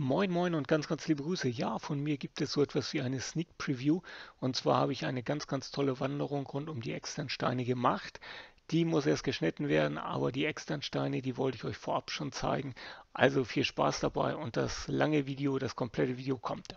Moin Moin und ganz liebe Grüße. Ja, von mir gibt es so etwas wie eine Sneak Preview. Und zwar habe ich eine ganz tolle Wanderung rund um die Externsteine gemacht. Die muss erst geschnitten werden, aber die Externsteine, die wollte ich euch vorab schon zeigen. Also viel Spaß dabei und das lange Video, das komplette Video kommt.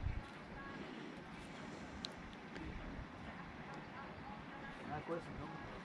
Ah, coisa, então.